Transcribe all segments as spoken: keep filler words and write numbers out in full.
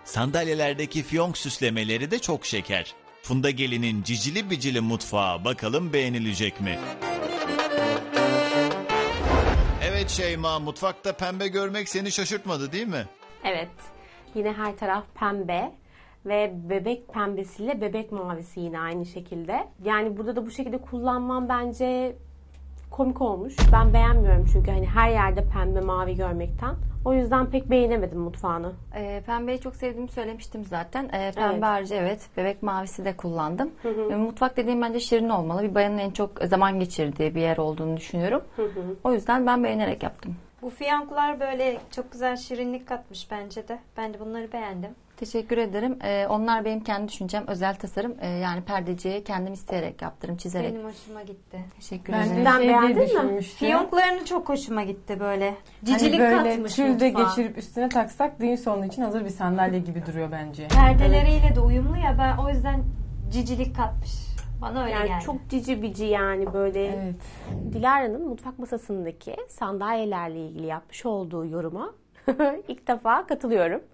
Sandalyelerdeki fiyonk süslemeleri de çok şeker. Funda Gelin'in cicili bicili mutfağı bakalım beğenilecek mi? Evet Şeyma, mutfakta pembe görmek seni şaşırtmadı değil mi? Evet, yine her taraf pembe ve bebek pembesiyle bebek mavisi yine aynı şekilde. Yani burada da bu şekilde kullanmam bence komik olmuş. Ben beğenmiyorum çünkü hani her yerde pembe mavi görmekten. O yüzden pek beğenemedim mutfağını. E, pembeyi çok sevdiğimi söylemiştim zaten. E, pembe Evet. harici evet bebek mavisi de kullandım. Hı hı. E, mutfak dediğim bence şirin olmalı. Bir bayanın en çok zaman geçirdiği bir yer olduğunu düşünüyorum. Hı hı. O yüzden ben beğenerek yaptım. Bu fiyanklar böyle çok güzel şirinlik katmış bence de. Ben de bunları beğendim. Teşekkür ederim. E, onlar benim kendi düşüncem, özel tasarım. E, yani perdeciye kendim isteyerek yaptırım, çizerek. Benim hoşuma gitti. Teşekkür Ben ederim. de Ben şey beğendin diye mi? düşünmüştüm. Fiyonklarını çok hoşuma gitti böyle. Hani Cicilik böyle katmış tül de mutfağa. geçirip üstüne taksak düğün salonu için hazır bir sandalye gibi duruyor bence. Perdeleriyle de uyumlu ya, ben o yüzden cicilik katmış. Bana öyle Yani geldi. çok cici bici yani böyle. Evet. Dilara'nın mutfak masasındaki sandalyelerle ilgili yapmış olduğu yoruma ilk defa katılıyorum.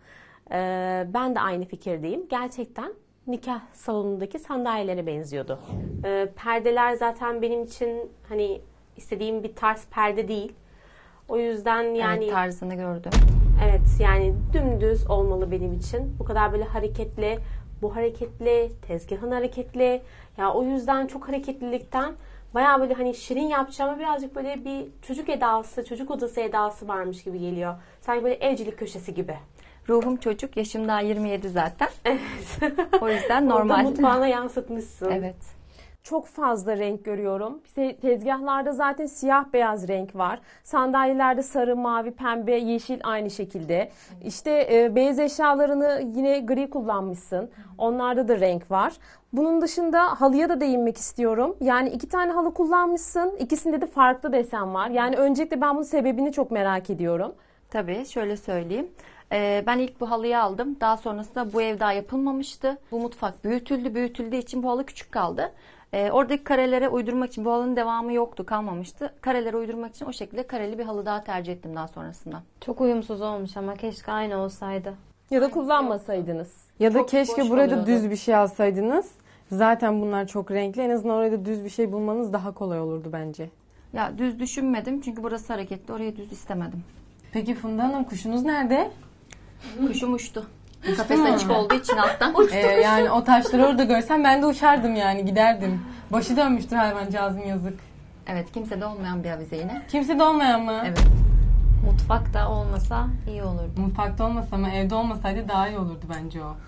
Ee, ben de aynı fikirdeyim. Gerçekten nikah salonundaki sandalyelere benziyordu. Ee, perdeler zaten benim için hani istediğim bir tarz perde değil. O yüzden yani Evet, tarzını gördüm. evet yani dümdüz olmalı benim için. Bu kadar böyle hareketli, bu hareketli, tezgahın hareketli. Ya o yüzden çok hareketlilikten bayağı böyle hani şirin yapacağıma birazcık böyle bir çocuk edası, çocuk odası edası varmış gibi geliyor. Sanki böyle evcilik köşesi gibi. Ruhum çocuk, yaşım daha yirmi yedi zaten. Evet. O yüzden Orada normal. mutfağına yansıtmışsın. Evet. Çok fazla renk görüyorum. Bize tezgahlarda zaten siyah beyaz renk var. Sandalyelerde sarı, mavi, pembe, yeşil aynı şekilde. İşte e, beyaz eşyalarını yine gri kullanmışsın. Onlarda da renk var. Bunun dışında halıya da değinmek istiyorum. Yani iki tane halı kullanmışsın. İkisinde de farklı desen var. Yani öncelikle ben bunun sebebini çok merak ediyorum. Tabii şöyle söyleyeyim. Ee, ben ilk bu halıyı aldım. Daha sonrasında bu ev daha yapılmamıştı. Bu mutfak büyütüldü. Büyütüldüğü için bu halı küçük kaldı. Ee, oradaki karelere uydurmak için, bu halının devamı yoktu, kalmamıştı. Karelere uydurmak için o şekilde kareli bir halı daha tercih ettim daha sonrasında. Çok uyumsuz olmuş ama keşke aynı olsaydı. Ya da kullanmasaydınız. Ya da Çok keşke boş burada oluyordu. düz bir şey alsaydınız. Zaten bunlar çok renkli. En azından orada düz bir şey bulmanız daha kolay olurdu bence. Ya düz düşünmedim çünkü burası hareketli. Oraya düz istemedim. Peki Funda Hanım, kuşunuz nerede? Kuşum uçtu. Kafes açık olduğu için alttan uçtu. Ee, yani o taşları orada görsem ben de uçardım yani, giderdim. Başı dönmüştür hayvancağızın, yazık. Evet, kimsede olmayan bir avize yine. Kimse de olmayan mı? Evet. Mutfakta olmasa iyi olurdu. Mutfakta olmasa ama evde olmasaydı daha iyi olurdu bence o.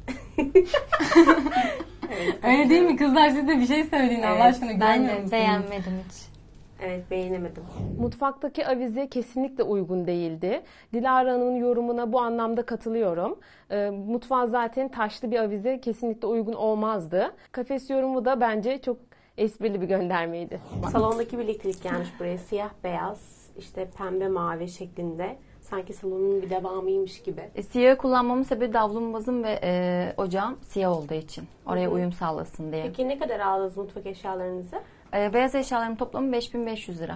Öyle değil mi kızlar, siz de bir şey söyleyin Allah aşkına, Ben görmüyor de musunuz? beğenmedim hiç. Evet, beğenemedim. Mutfaktaki avize kesinlikle uygun değildi. Dilara'nın yorumuna bu anlamda katılıyorum. E, mutfağa zaten taşlı bir avize kesinlikle uygun olmazdı. Kafes yorumu da bence çok esprili bir göndermeydi. Salondaki birliktelik gelmiş buraya. Siyah beyaz, işte pembe mavi şeklinde. Sanki salonun bir devamıymış gibi. E, siyahı kullanmamın sebebi davlumbazım ve e, ocağım siyah olduğu için. Oraya Hı hı. uyum sağlasın diye. Peki ne kadar aldınız mutfak eşyalarınızı? E, beyaz eşyalarım toplamı beş bin beş yüz lira.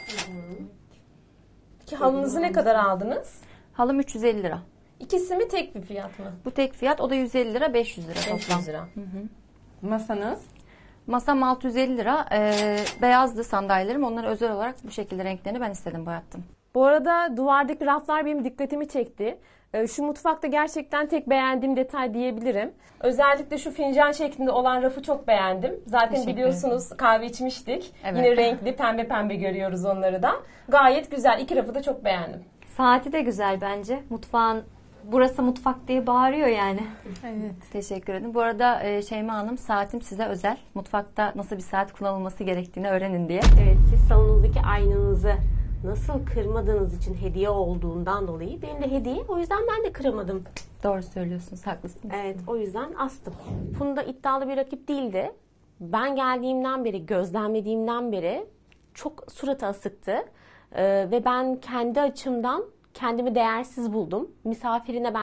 Peki halınızı ne kadar aldınız? Halım üç yüz elli lira. İkisi mi, tek bir fiyat mı? Bu tek fiyat, o da yüz elli lira, beş yüz lira toplam. beş yüz lira. Masanız? Masam altı yüz elli lira. E, beyazdı sandalyelerim. Onları özel olarak bu şekilde renklerini ben istedim, boyattım. Bu arada duvardaki raflar benim dikkatimi çekti. Ee, Şu mutfakta gerçekten tek beğendiğim detay diyebilirim. Özellikle şu fincan şeklinde olan rafı çok beğendim. Zaten Teşekkür biliyorsunuz kahve içmiştik. Evet. Yine renkli, pembe pembe görüyoruz onları da. Gayet güzel. İki rafı da çok beğendim. Saati de güzel bence. Mutfağın, burası mutfak diye bağırıyor yani. Evet. Teşekkür ederim. Bu arada e, Şeyma Hanım, saatim size özel. Mutfakta nasıl bir saat kullanılması gerektiğini öğrenin diye. Evet, siz salonunuzdaki aynanızı nasıl kırmadığınız için hediye olduğundan dolayı benim de hediye. O yüzden ben de kıramadım. Doğru söylüyorsunuz, haklısınız. Evet, o yüzden astım. Funda iddialı bir rakip değildi. Ben geldiğimden beri, gözlemlediğimden beri çok suratı asıktı. Ee, ve ben kendi açımdan kendimi değersiz buldum. Misafirine ben